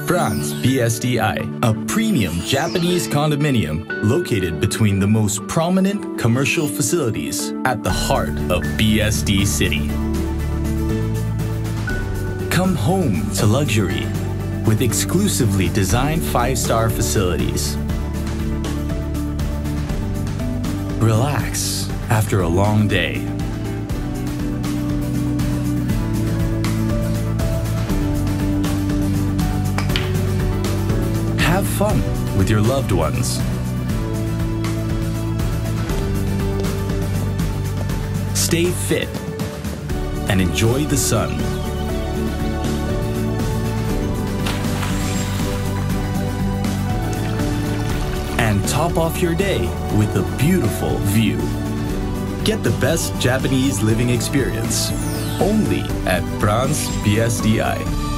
Branz BSD, a premium Japanese condominium located between the most prominent commercial facilities at the heart of BSD City. Come home to luxury with exclusively designed 5-star facilities. Relax after a long day. Have fun with your loved ones. Stay fit and enjoy the sun. And top off your day with a beautiful view. Get the best Japanese living experience only at Branz BSD.